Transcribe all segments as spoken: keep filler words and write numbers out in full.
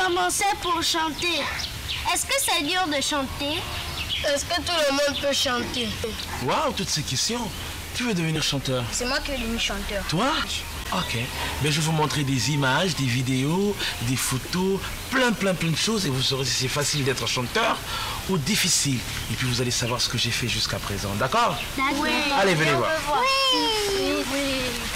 commencer pour chanter. Est-ce que c'est dur de chanter? Est-ce que tout le monde peut chanter? Waouh, toutes ces questions. Tu veux devenir chanteur? C'est moi qui veux devenir chanteur. Toi? Ok. Mais je vais vous montrer des images, des vidéos, des photos, plein, plein, plein de choses et vous saurez si c'est facile d'être chanteur ou difficile. Et puis vous allez savoir ce que j'ai fait jusqu'à présent. D'accord? D'accord. Oui. Allez, venez voir. Oui. Oui. Oui.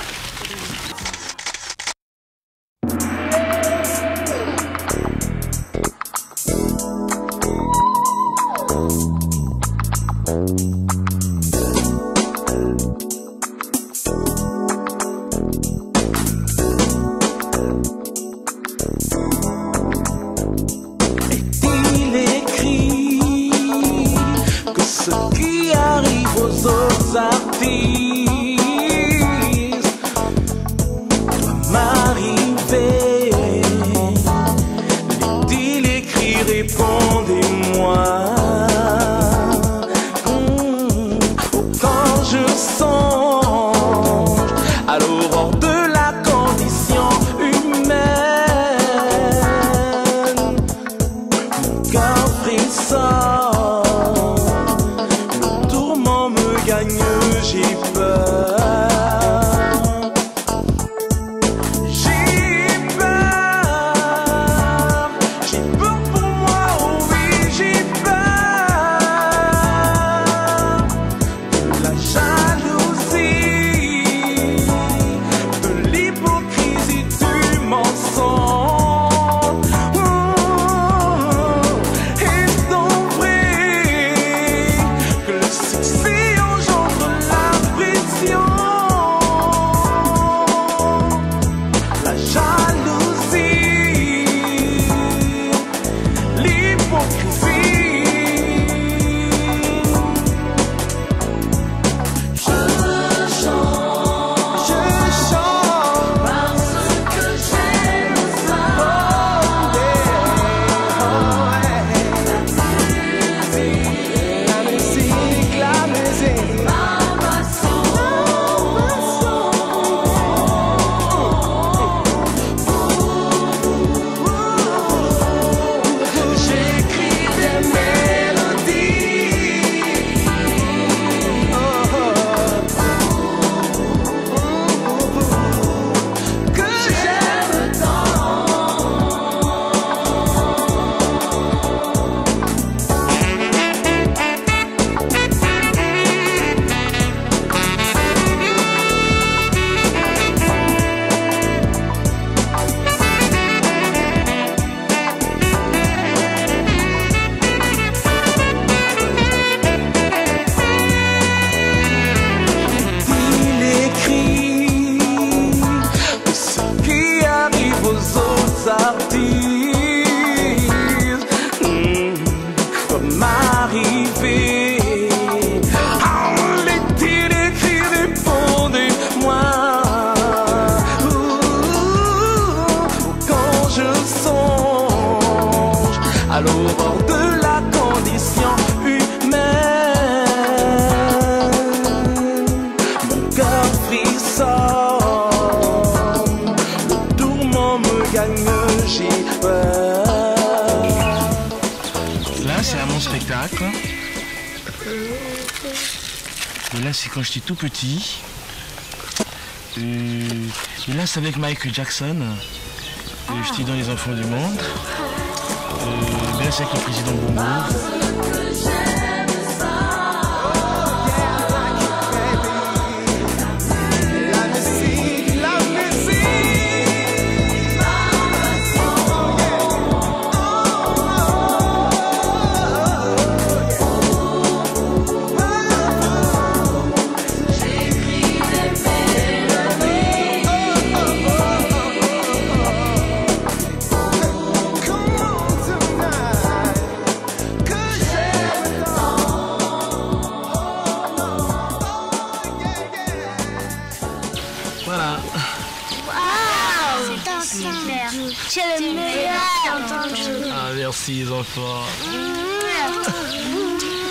Et là, c'est quand j'étais tout petit. Euh, et là, c'est avec Michael Jackson. Euh, j'étais dans Les Enfants du Monde. Euh, ben là, c'est avec le président Bongo. Voilà. Waouh, c'est super. Tu es le meilleur entendu. Ah, merci les enfants. Mmh.